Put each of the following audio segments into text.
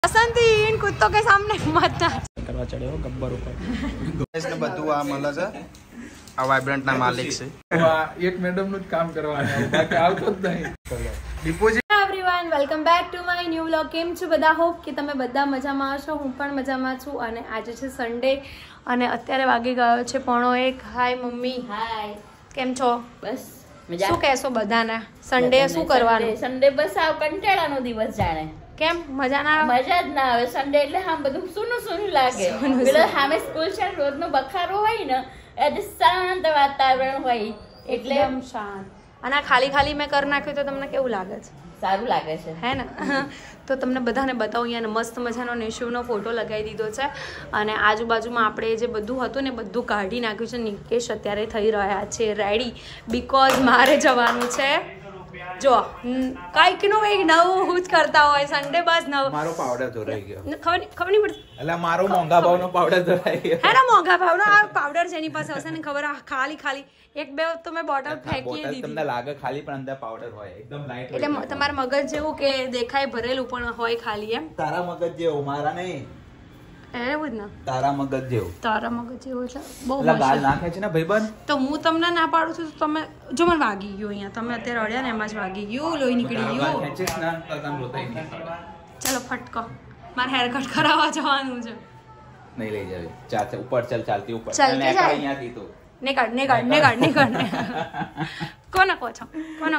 बसंती इन कुत्तों के सामने मत करवा चढ़े हो गब्बर ऊपर इसने બધું આ મળે છે આ વાઇબ્રન્ટ ના માલિક છે એક મેડમ નું કામ કરવાનું બાકી આવતો જ નહીં deposit everyone welcome back to my new vlog केम छो बधा होप कि તમે બધા મજામાં હશો હું પણ મજામાં છું અને આજે છે સન્ડે અને અત્યારે વાગી ગયો છે 1:30 હાય મમ્મી હાય કેમ છો બસ મજા શું કહેશો બધાને સન્ડે શું કરવાનું સન્ડે બસ આ કંટાળાનો દિવસ જાણે કેમ મજા ના આવે મજા જ ના આવે સન્ડે એટલે આમ બધું સૂનું સૂનું લાગે પેલો સામે સ્કૂલ છે રોજનો બખારો હોય ને એટલે શાંત વાતાવરણ હોય એટલે એકદમ શાંત અને ખાલી ખાલી મેં કરી નાખ્યું તો તમને કેવું લાગે છે સારું લાગે છે હે ને તો તમને બધાને બતાવું અહીંયા મસ્ત મજાનો નિશુનો ફોટો લગાવી દીધો છે અને આજુબાજુમાં આપણે જે બધું હતું ને બધું કાઢી નાખ્યું છે નિકેશ અત્યારે થઈ રહ્યા છે રેડી બીકોઝ મારે જવાનું છે જો કાંઈક નું એક નવું જ કરતા હોય સન્ડે બસ નવું મારો પાવડર ધોરાઈ ગયો ખબર નહીં પડતી એટલે મારો મોંઘા ભાવનો પાવડર ધોરાઈ ગયો હે ને મોંઘા ભાવનો આ પાવડર છે એની પાસે હશે ને ખબર ખાલી એક બે તો મેં બોટલ ફેંકી દીધી તમને લાગે ખાલી પણ અંદર પાવડર હોય એકદમ લાઈટ એટલે તમારા મગજ જેવું કે દેખાય ભરેલું પણ હોય ખાલી એમ તારા મગજ જેવું મારા નહીં એવું જ ને તારા મગજ જેવું તારા મગજ જેવું છે બહુ ગાલ નાખે છે ને ભાઈબંધ તો હું તમને ના પાડું છું તો તમે જો મને વાગી ગયું અહીંયા તમે અત્યારે અડ્યા ને એમાં જ વાગી ગયું લોહી નીકળી ગયું ખેંચીશ ને તો તને રોતાઈ નહીં ચલો ફટકો મારે હેર કટ કરાવવા જવાનું છે નહીં લઈ જાવે ચાલ ઉપર ચાલતી ઉપર ચાલતી જાય અહીંયાથી તો નીકળ કોને કહો છો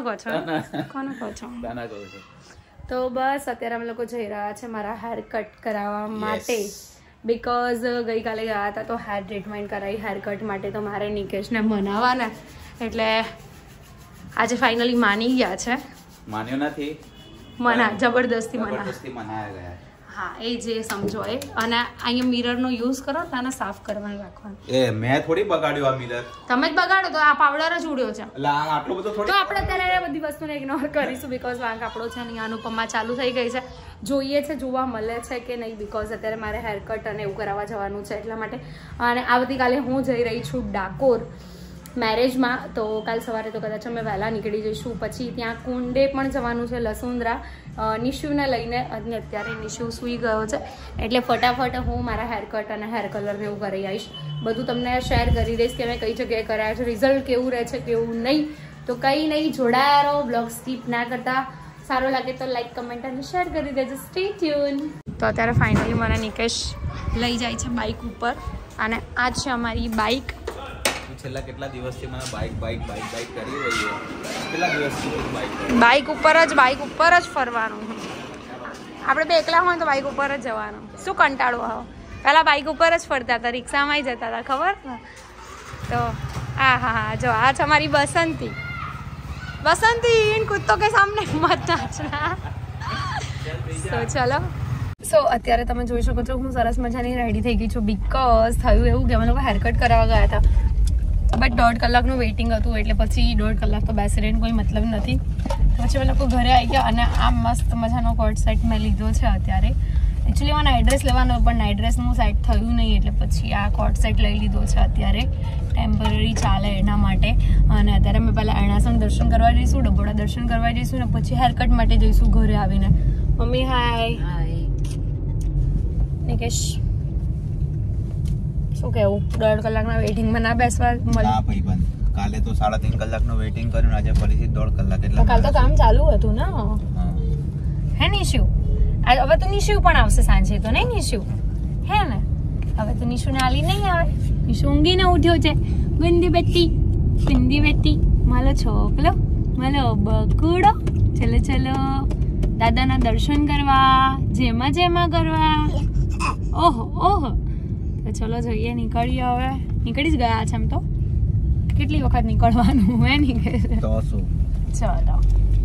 દાના કહું છું તો બસ અત્યારે અમે લોકો જઈ રહ્યા છે મારા હેર કટ કરાવવા માટે બીકોઝ ગઈકાલે ગયા હતા તો હેર ટ્રીટમેન્ટ કરાવી હેર કટ માટે તો મારે નિકેશને મનાવવાના એટલે આજે ફાઇનલી માની ગયા છે માન્યો નથી જબરદસ્તી મનાયા ગયા હા એ જે સમજો એ અને અહીંયા મિરરનો યુઝ કરો તો આને સાફ કરવાનું રાખવાનું એ મેં થોડી બગાડ્યો આ મિરર તમે જ બગાડો તો આ પાવડર જ ઉડ્યો છે એટલે આટલો બધો થોડી તો આપણે અત્યારે બધી વસ્તુને ઇગ્નોર કરીશું બીકોઝ વાંક આપણો છે ને અનુપમા ચાલુ થઈ ગઈ છે જોઈએ છે જોવા મળે છે કે નહીં બીકોઝ અત્યારે મારે હેર કટ અને એવું કરાવવા જવાનું છે એટલા માટે અને આવતીકાલે હું જઈ રહી છું ડાકોર મેરેજમાં તો કાલ સવારે તો કદાચ અમે વહેલા નીકળી જઈશું પછી ત્યાં કુંડે પણ જવાનું છે લસુંદરા નિશુને લઈને અને અત્યારે નિશુ સૂઈ ગયો છે એટલે ફટાફટ હું મારા હેર કટ અને હેર કલરને એવું કરી આવીશ બધું તમને શેર કરી દઈશ કે મેં કઈ જગ્યાએ કરાયા છે રિઝલ્ટ કેવું રહે છે કેવું નહીં તો કંઈ નહીં જોડાયા રહો બ્લોગ સ્કીપ ના કરતા સારો લાગે તો લાઈક કમેન્ટ અને શેર કરી દેજો સ્ટે ટ્યુન તો અત્યારે ફાઇનલી મને નિકેશ લઈ જાય છે બાઇક ઉપર અને આ છે અમારી બાઇક છેલ્લા કેટલા દિવસથી મને બાઇક કરી રહી છે કેટલા દિવસથી બાઇક ઉપર જ ફરવાનું આપણે બે એકલા હોય તો બાઇક ઉપર જ જવાનું શું કંટાળો આવો પહેલાં બાઇક ઉપર જ ફરતા હતા રિક્ષામાં જતા હતા ખબર તો હા જો આ છે અમારી બસંતી इन कुत्तों के सामने मत नाचना તો ચલો સો અત્યારે તમે જોઈ શકો છો હું સરસ મજાની રેડી થઈ ગઈ છું બીકોઝ થયું એવું કે અમે લોકો હેરકટ કરાવવા ગયા હતા બટ 1.5 કલાકનું વેઇટિંગ હતું એટલે પછી 1.5 કલાક તો બેસી રહીને કોઈ મતલબ નથી પછી અમે લોકો ઘરે આવી ગયા અને આ મસ્ત મજાનો કોટ સેટ મેં લીધો છે અત્યારે એકચ્યુઅલી મને એડ્રેસ લેવાનો પણ એડ્રેસનું સેટ થયું નહીં એટલે પછી આ કોટ સેટ લઈ લીધો છે અત્યારે ટેમ્પરરી ચાલે એના માટે અને અત્યારે અમે પહેલાં એણાસણ દર્શન કરવા જઈશું ડભોડા દર્શન કરવા જઈશું ને પછી હેરકટ માટે જઈશું ઘરે આવીને મમ્મી હાય નિકેશ શું કેવું 1.5 કલાકના વેઇટિંગમાં ના બેસવા મળે ભાઈબંધ કાલે તો 3.5 કલાકનું વેઇટિંગ કર્યું આજે ફરીથી 1.5 કલાક એટલે કાલ તો કામ ચાલુ હતું ને હે નિશુ હવે તો નિશુ પણ આવશે સાંજે તો નહીં નિશુ હે ને હવે તો નિશુને આલી નહીં આવે નિશુ ઊંઘીને ઉઠ્યો છે ગુંદી બેટી માલો છોકલો માલો બકુડો ચલો દાદાના દર્શન કરવા જેમાં કરવા ઓહો તો ચલો જોઈએ નીકળીએ હવે નીકળી જ ગયા છે એમ તો કેટલી વખત નીકળવાનું હે નીકળે તો શું ચલો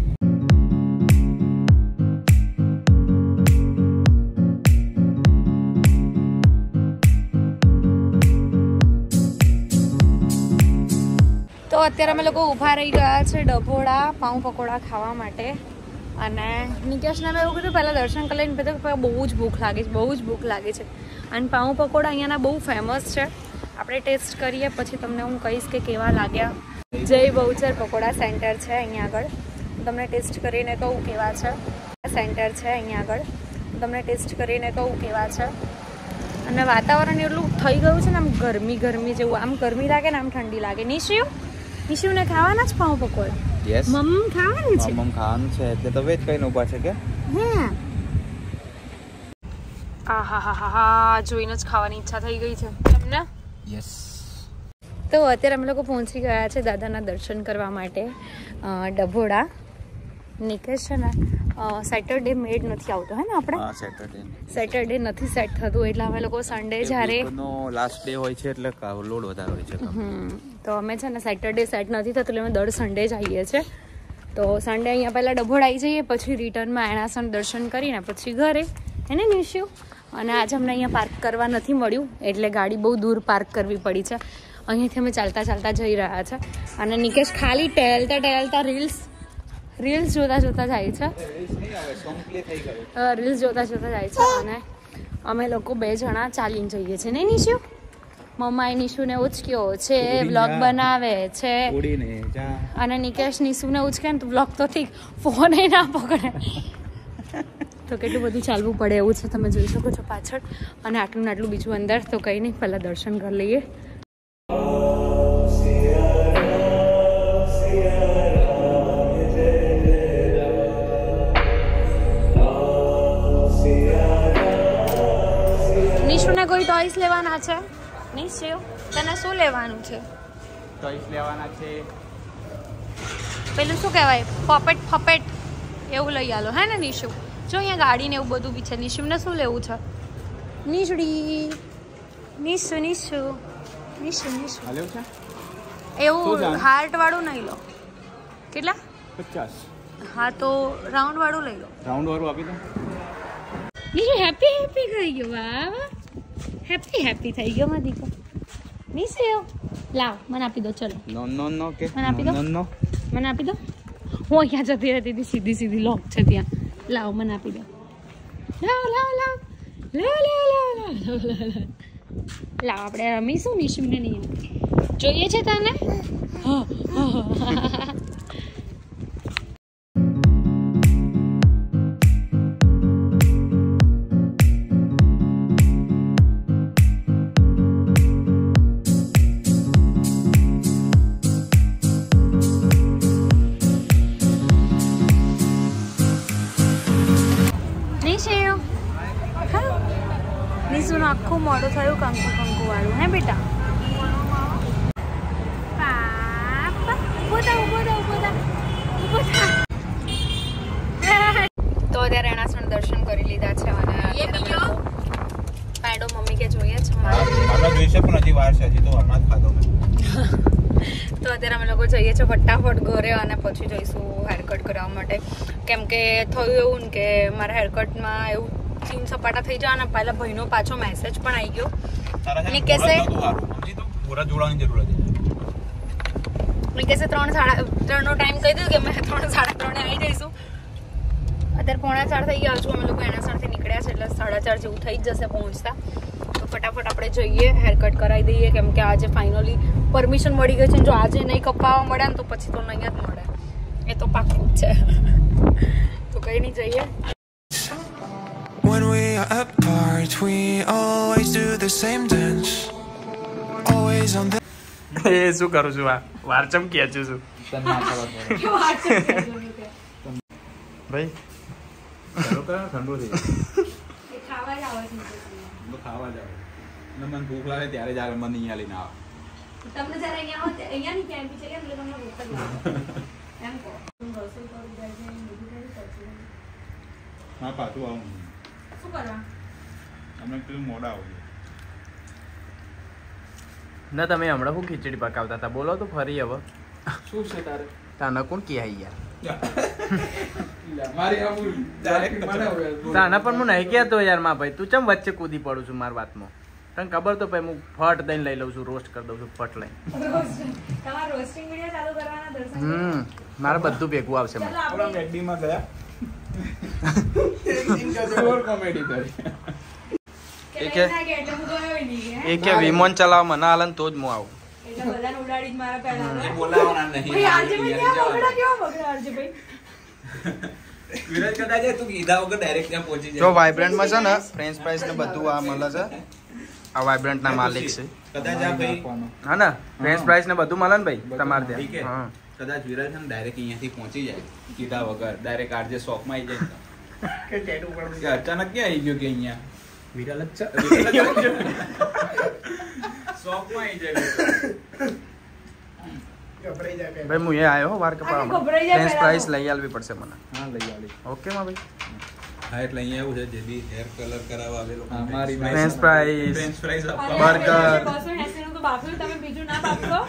તો અત્યારે અમે લોકો ઊભા રહી ગયા છે ડભોડા પાઉં પકોડા ખાવા માટે અને નિકેશને મેં એવું કીધું પહેલાં દર્શન કરી લઈને પછી બહુ જ ભૂખ લાગે છે અને પાઉં પકોડા અહીંયાના બહુ ફેમસ છે આપણે ટેસ્ટ કરીએ પછી તમને હું કહીશ કે કેવા લાગ્યા જય બહુચર પકોડા સેન્ટર છે અહીંયા આગળ તમને ટેસ્ટ કરીને કહું કેવા છે સેન્ટર છે અહીંયા આગળ તમને ટેસ્ટ કરીને કહું કેવા છે. અને વાતાવરણ એટલું થઈ ગયું છે ને આમ ગરમી જેવું, આમ ગરમી લાગે ને આમ ઠંડી લાગે. નિશિવને ખાવાના જ પાઉં પકોડા? યસ મમ્મ ખાવાનું છે. મમ્મ ખાવાનું છે એટલે તો વેજ કઈને ઊભા છે કે હે આહાહાહા જોઈને જ ખાવાની ઈચ્છા થઈ ગઈ છે તમને. યસ. તો અત્યારે અમે લોકો પહોંચી ગયા છે દાદાના દર્શન કરવા માટે ડભોડા. નિકેશ છે ને સેટરડે મેડ નથી આવતો હે ને આપણે? સેટરડે નથી સેટ થતું એટલે અમે લોકો સન્ડે જ્યારે લાસ્ટ ડે હોય છે એટલે લોડ વધારે હોય છે. તો અમે છે ને સેટરડે સેટ નથી થતું એટલે અમે દર સન્ડે જ આવીએ છીએ. તો સન્ડે અહીંયા પહેલાં ડભોડા આવી જઈએ, પછી રિટર્નમાં એણાસણ દર્શન કરીને પછી ઘરે એને નિશ્યુ. અને આજે અમને અહીંયા પાર્ક કરવા નથી મળ્યું એટલે ગાડી બહુ દૂર પાર્ક કરવી પડી છે. અહીંયાથી અમે ચાલતા જઈ રહ્યા છે. અને નિકેશ ખાલી ટેલતા રીલ્સ જોતા જાય છે. રીલ્સ જોતા જાય છે. અને અમે લોકો 2 જણા ચાલીને જઈએ છીએ નહીં નિશુ? મમ્માએ નિશુને ઉચક્યો છે, વ્લોગ બનાવે છે. અને નિકેશ નિશુને ઉચકે ને તો વ્લોગ તો ઠીક, ફોન ના પકડે. તો કેટલું બધું ચાલવું પડે એવું છે, તમે જોઈ શકો છો પાછળ. અને આટલું બીજું અંદર. તો કંઈ નહીં, પહેલાં દર્શન કરી લઈએ. નિશુને કોઈ ટોયસ લેવાના છે? નિશુ તને શું લેવાનું છે? ટોયસ લેવાના છે. પેલું શું કહેવાય, પપેટ એવું લઈ આલો હે ને નિશુ? જો અહીંયા ગાડી ને એવું બધું બી છે. નિશુને શું લેવું છે? નિશુ એવું હાર્ટ વાળું નહીં લો. કેટલા? 50. હા તો રાઉન્ડ વાળું લઈ લો. રાઉન્ડ વાળું આપી દો. નિશુ હેપી થઈ ગયો. વાહ હેપી થઈ ગયો મારી દીકરો. નિશુ લાવ મને આપી દો. ચલો નો કે મને આપી દો. મને આપી દો. હું અહીંયા જતી રહેતી હતી, સીધી લોક છે ત્યાં. લાવ મને આપી દો. લાવ આપણે રમીશું. નિશુને નહીં જોઈએ છે તને? નિશુનું આખું મોડું થયું કંકુ વાળું હે બેટા? તો અત્યારે એણાસણ દર્શન કરી લીધા છે. અને પેડો મમ્મી કે જોઈએ છે તો અત્યારે અમે લોકો જઈએ છીએ ફટાફટ ઘરે. અને પછી જઈશું હેરકટ કરવા માટે. કેમ કે થયું એવું ને કે મારા હેરકટમાં એવું સીન સપાટા થઈ જાય. અને પહેલા ભાઈનો પાછો મેસેજ પણ આવી ગયો. નિકેશે 3:30 નો ટાઈમ કહી દીધું કે અમે 3:30 આવી જઈશું. અત્યારે 3:45 થઈ ગયા છું. અમે લોકો એણાસણથી નીકળ્યા છે એટલે 4:30 જેવું થઈ જ જશે પહોંચતા. તો ફટાફટ આપણે જઈએ, હેરકટ કરાવી દઈએ. કેમ કે આજે ફાઇનલી પરમિશન મળી ગઈ છે. જો આજે નહીં કપાવવા મળે ને તો પછી તો નહીં જ મળે, એ તો પાક્કું જ છે. તો કઈ નહીં, જઈએ. When we are apart, we always do the same dance. Always on the શું કરું છું? આ વારચમ ખેંચું છું ભાઈ. ઠંડુ થઈ ખાવા જાવ. મને ભૂખ લાગે ત્યારે જ આવે, મને અહીંયા લઈને આવે. તમને જ્યારે અહીંયા ની કેમ્પી છે એટલે તમને ભૂખ જ લાગે એમ કહો. હા પાછું આવું. શું કરવા? અમે પેલું મોડા આવું ના. તમે હમણાં શું ખીચડી પકાવતા હતા? બોલો તો ફરી. હવે શું છે તારે? તાના કોણ કહે યાર? તાના પણ હું નહીં કહેતો યાર. માં ભાઈ તું ચમ વચ્ચે કૂદી પડું છું મારી વાતમાં? તને ખબર તો ભાઈ હું ફટ દઈને લઈ લઉં છું, રોસ્ટ કરી દઉં છું ફટ લઈને. મારે બધું ભેગું આવશે. મેકડીમાં ગયા કોમેડી કરી. એ કે વિમાન ચલાવવા મને હાલ તો જ હું આવું. વિરાજ કદાચ તું કીધા વગર ડાયરેક્ટ ત્યાં પહોંચી જાય. જો વાઇબ્રન્ટમાં છે ને ફ્રેન્ચ ફ્રાઈસ ને બધું આ મળે છે. આ વાઇબ્રન્ટ ના માલિક છે. કદાચ આ ભાઈ હા ને ફ્રેન્ચ ફ્રાઈસ ને બધું મળે ને ભાઈ તમારે ઠીક છે. ત્યાં. કદાચ વિરાજ છે ને ડાયરેક્ટ અહીંયાથી પહોંચી જાય કીધા વગર ડાયરેક્ટ આરજે શોપમાં આવી જાય કે અચાનક ક્યાં આવી ગયો કે અહીંયા વિરલ જ શોપમાં આવી જાય. ભાઈ હું એ આવ્યો વાર કપાવા ફ્રેન્ચ ફ્રાઈસ લઈ આવવી પડશે મને. હા લઈ આવી. ઓકે માં ભાઈ હા એટલે અહીંયા એવું છે જે બી હેર કલર કરાવવા આવે લોકો French fries French fries burger 280 નું તો બાફ્યું, તમે બીજું ના બાફશો?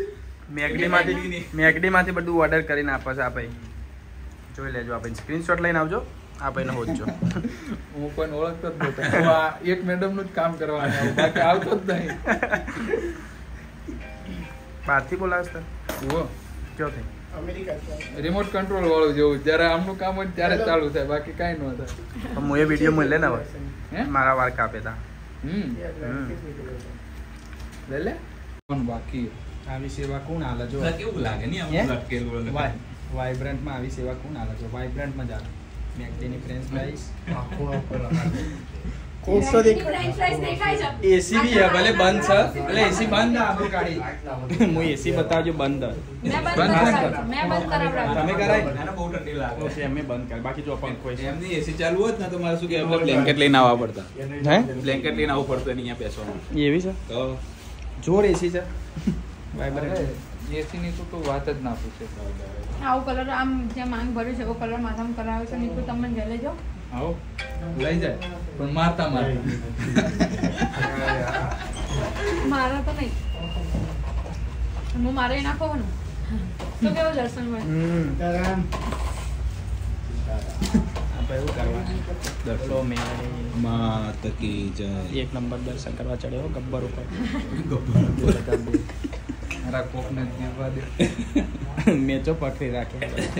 મેગડી માંથી બધું ઓર્ડર કરીને આપે છે આ ભાઈ. જોઈ લેજો આ ભાઈ સ્ક્રીનશોટ લઈને આવજો. આ ભાઈને હોજો. હું કોઈ ઓળખતો જ નહોતો. હું આ એક મેડમ નું જ કામ કરવાનું આવું, બાકી આવતો જ નહીં. બહારથી બોલાવે છે ઓ કયો થઈ રિમોટ કંટ્રોલ વાળું જેવું, જ્યારે આમનું કામ હોય ને ત્યારે જ ચાલુ થાય, બાકી કાંઈ ન થાય. તો હું એ વિડીયો મળે ને હવે હે મારા વાર કાપે તા. લે લે કોણ બાકી આવી સેવા કોણ હાલે જો કેવું લાગે ને હે? લટકેલું વાઇબ્રન્ટમાં આવી સેવા કોણ હાલે જો વાઇબ્રન્ટમાં જ આવે. મેગડીની ફ્રેન્ચ ફ્રાઈસ ફ્રેન્ચ ફ્રાઈસ દેખાય છે. એસી બી હે ભલે બંધ છે એટલે એસી બંધ ના આપણું ગાડી હું એસી બતાવજો બંધ મેં બંધ કરાવડાવ્યું. તમે કરાય મને બહુ ઠંડી લાગે. ઓકે અમે બંધ કર બાકી જો પંખો છે એમની એસી ચાલુ હોત ને તો મારે શું કે બ્લેન્કેટ લઈને આવવા પડતા. હે બ્લેન્કેટ લઈને આવવું પડતું અહીંયા બેસવાનું. એવી છે તો જોર એસી છે વાઇબ્રન્ટ એસી ની તો વાત જ ના પૂછે. આવો કલર આમ જે માંગ ભર્યું છે એવો કલર માથામાં કરાવ્યો છે. નીકળું તમને જઈ લેજો. આવો લઈ જાય પણ મારતા મારતા મારા તો નહીં, હું મારે નાખવાનું તો કેવું દર્શનભાઈ? આપણે એવું કરવાનું દર્શો મેળી માત કી જય. એક નંબર દર્શન કરવા ચડ્યો ગબ્બર ઉપર મારા કોકને જીવવા દે. મેચો પકડી રાખે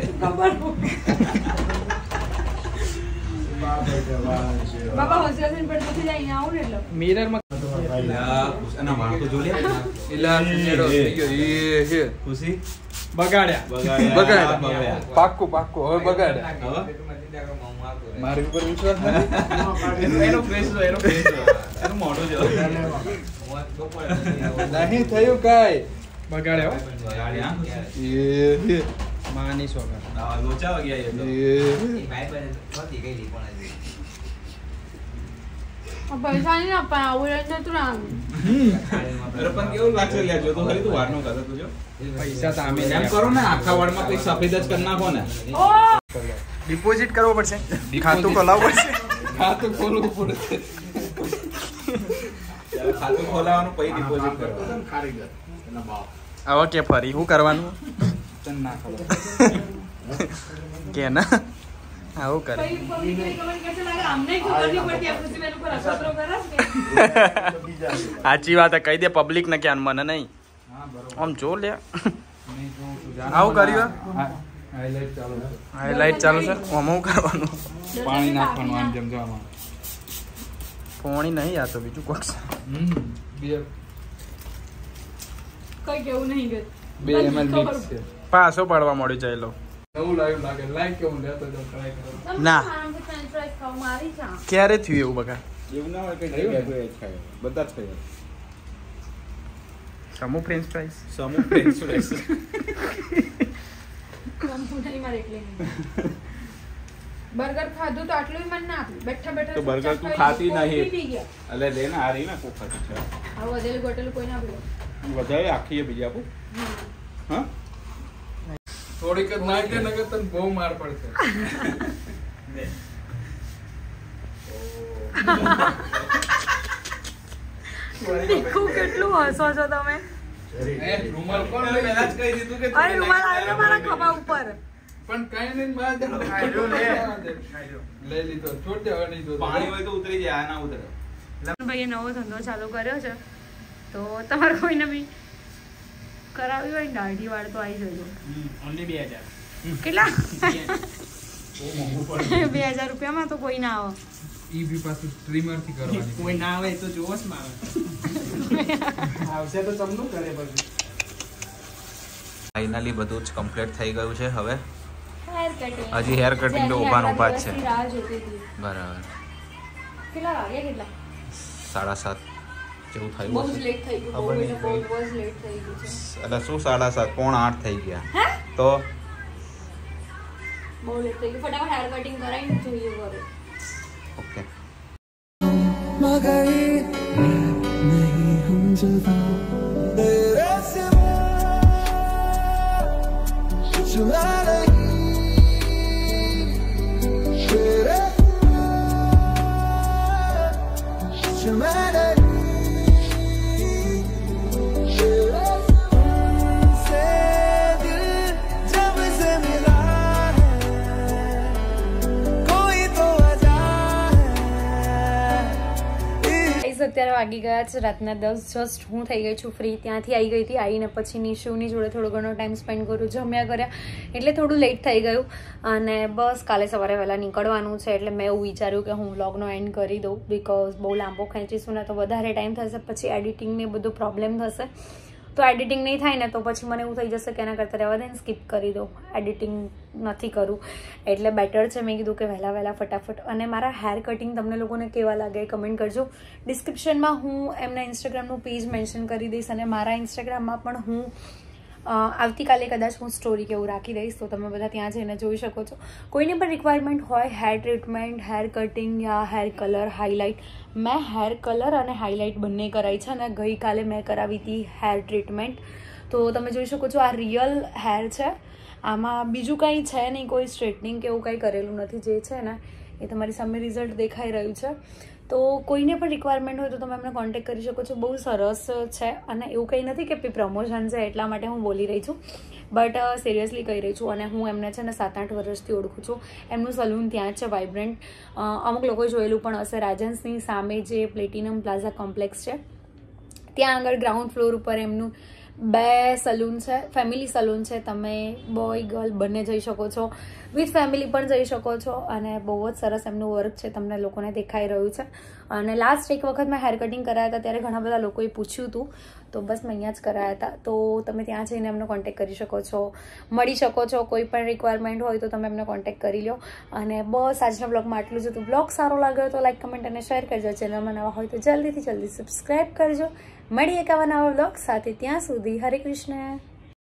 બાબા હોશિયાર થઈને પણ પછી જઈને આવું ને એટલે મિરરમાં અને માર તો જો લે. ઇલા મેળો થઈ ગયો એ હે ખુશી બગાડ્યા બગાડ્યા. પાક્કું પાક્કું હવે બગાડ્યા. હવે મારી ઉપર વિશ્વાસ નથી. એનો ફેસ એનું મોઢું જો નહીં થયું કાંઈ. બગાડ્યા માની સોગર લોચા ગયા પૈસા નહીં આપવા આવું એટલે તું આમ અરે પણ કેવું લાગશે લે જો તો ખરી તું વારનો કરતો તું જો પૈસા તો આમે એમ કરો ને આખા વાળમાં કઈ સફેદ જ કરી નાખો ને. ડિપોઝિટ કરવો પડશે ખાતું ખોલાવવું પડશે ખાતું ખોલવું પડશે. ત્યારે ખાતું ખોલાવાનું પછી ડિપોઝિટ કરવાનું. હવે કે ફરી શું કરવાનું તને ના ખબર. કે ના આવું કરે કઈ પબ્લિક કમેન્ટ કરશે લાગે અમને ખબર નહીં પડતી આ ખુશી બેન ઉપર અસરો કરે છે. સાચી વાત કહી દે પબ્લિક ને ક્યાં મને નહીં હા બરોબર. આમ જો લે નહીં જોઉં છું. આવું કર્યું હાઈલાઈટ ચાલુ છે. હાઈલાઇટ ચાલુ છે આમાં શું કરવાનું પાણી નાખવાનું આમ જેમ જવામાં. પોણી નહીં આ તો બીજું કોક છે. બે કઈ કેવું નહીં ગયું. 2 ml મિક્સ છે. પાછો પડવા મળ્યું ચાલો નવું લાવ્યું લાગે. લાઈક કેવું લેતો જો ટ્રાય કરો. ના. ફ્રેન્ચ ફ્રાઈસ ખાવ મારી છે. ક્યારે થયું એવું બકા એવું ના હોય કે જગ્યાએ કોઈ જ ખાય બધા જ ખાય. સમૂહ ફ્રેન્ચ ફ્રાઈસ સમૂહ ફ્રેન્ચ ફ્રાઈસ. કમ્પ્યુટર મારે એટલે નહીં. બર્ગર ખાધું તો આટલું મન ના આપ્યું. બેઠા બેઠા તો burger તું ખાઈ ખાતી લીધું, નહીં. પી ગયા. અલે લે ને આ રહી ને કોક ખાતી છે. આ વધેલું ગોટેલું કોઈ ના પીવું. વધારે આખી એ બીજી આપું. હા થોડીક જ નાખે નકર તને બહુ માર પડશે. દેખું કેટલું હસો છો તમે. રૂમાલ કોણ લઈ પહેલા જ કહી દીધું કે અરે રૂમાલ આવ્યો મારા ખભા ઉપર. પણ કઈ નહીં બહાર જ લઈ લીધો. છોડ દે હવે નહીં જોતો. પાણી હોય તો ઉતરી જાય આ ના ઉતરે. ભાઈએ નવો ધંધો ચાલુ કર્યો છે તો તમારે કોઈને બી કરાવી હોય ને દાઢી વાળ તો આવી જજો. ઓનલી 2000 કેટલા? 2000 રૂપિયામાં તો કોઈ ના આવે. ઈ બી પાછું ટ્રીમર થી કરવાની. કોઈ ના આવે તો જોવો જ મારે આવશે તો તમનું કરે પછી ફાઇનલી બધું જ કમ્પ્લીટ થઈ ગયું છે હવે હેર કટિંગ હજી હેર કટિંગ તો ઉભાનો ઉભા જ છે. રાહ જોતી હતી. બરાબર. કેટલા વાગ્યા કેટલા 7:30 જેવું થયું બહુ જ હશે. લેટ થઈ ગયું ખબર નહીં. બહુ જ લેટ થઈ ગયું છે એટલે શું 7:30 8:45 થઈ ગયા તો બહુ લેટ થઈ ગયું ફટાફટ હેર કટિંગ કરાવીને જોઈએ ઘરે ઓકે. मगर नहीं हम जुदा तेरे सिवा चुरा नहीं तेरे सिवा चुरा અત્યારે વાગી ગયા છે રાતના 10 જસ્ટ હું થઈ ગઈ છું ફ્રી ત્યાંથી આવી ગઈ હતી આવીને પછી નિશુની જોડે થોડો ઘણો ટાઈમ સ્પેન્ડ કર્યો જમ્યા કર્યા એટલે થોડું લેટ થઈ ગયું અને બસ કાલે સવારે વહેલા નીકળવાનું છે એટલે મેં એવું વિચાર્યું કે હું વ્લોગનો એન્ડ કરી દઉં બિકોઝ બહુ લાંબો ખેંચીશું ને તો વધારે ટાઈમ થશે પછી એડિટિંગને બધું પ્રોબ્લેમ થશે તો એડિટિંગ નહીં થાય ને તો પછી મને એવું થઈ જશે કે એના કરતાં રહેવા દે ને સ્કીપ કરી દઉં એડિટિંગ નથી કરું એટલે બેટર છે મેં કીધું કે વહેલા ફટાફટ અને મારા હેર કટિંગ તમને લોકોને કેવા લાગે કમેન્ટ કરજો ડિસ્ક્રિપ્શનમાં હું એમના ઇન્સ્ટાગ્રામનું પેજ મેન્શન કરી દઈશ અને મારા ઇન્સ્ટાગ્રામમાં પણ હું આવતીકાલે કદાચ હું સ્ટોરી કે એવું રાખી દઈશ તો તમે બધા ત્યાં જઈને જોઈ શકો છો કોઈને પણ રિક્વાયરમેન્ટ હોય હેર ટ્રીટમેન્ટ હેર કટિંગ યા હેર કલર હાઇલાઇટ મેં હેર કલર અને હાઇલાઇટ બંને કરાવી છે અને ગઈકાલે મેં કરાવી હતી હેર ટ્રીટમેન્ટ તો તમે જોઈ શકો છો આ રિયલ હેર છે આમાં બીજું કંઈ છે નહીં કોઈ સ્ટ્રેટનિંગ કે એવું કંઈ કરેલું નથી જે છે ને એ તમારી સામે રિઝલ્ટ દેખાઈ રહ્યું છે તો કોઈને પણ રિક્વાયરમેન્ટ હોય તો તમે એમને કોન્ટેક્ટ કરી શકો છો બહુ સરસ છે અને એવું કંઈ નથી કે પ્રમોશન છે એટલા માટે હું બોલી રહી છું બટ સિરિયસલી કહી રહી છું અને હું એમને છે ને 7-8 વર્ષથી ઓળખું છું એમનું સલૂન ત્યાં જ છે વાઇબ્રન્ટ અમુક લોકોએ જોયેલું પણ હશે રાજહંસની સામે જે પ્લેટિનમ પ્લાઝા કોમ્પ્લેક્સ છે ત્યાં આગળ ગ્રાઉન્ડ ફ્લોર ઉપર એમનું 2 સલૂન છે ફેમિલી સલૂન છે તમે બોય ગર્લ બંને જઈ શકો છો વિથ ફેમિલી પણ જઈ શકો છો અને બહુ જ સરસ એમનું વર્ક છે તમને લોકોને દેખાઈ રહ્યું છે અને લાસ્ટ એક વખત મેં હેર કટિંગ કરાયા હતા ત્યારે ઘણા બધા લોકોએ પૂછ્યું હતું તો બસ મેં અહીંયા જ કરાયા હતા તો તમે ત્યાં જઈને એમનો કોન્ટેક્ટ કરી શકો છો મળી શકો છો કોઈ પણ રિક્વાયરમેન્ટ હોય તો તમે એમને કોન્ટેક્ટ કરી લો અને બસ આજના બ્લોગમાં આટલું જ હતું બ્લોગ સારો લાગ્યો તો લાઈક કમેન્ટ અને શેર કરજો ચેનલમાં નવા હોય તો જલ્દી સબસ્ક્રાઈબ કરજો મળીએ એક આવા નવા બ્લોગ સાથે ત્યાં સુધી હરે કૃષ્ણ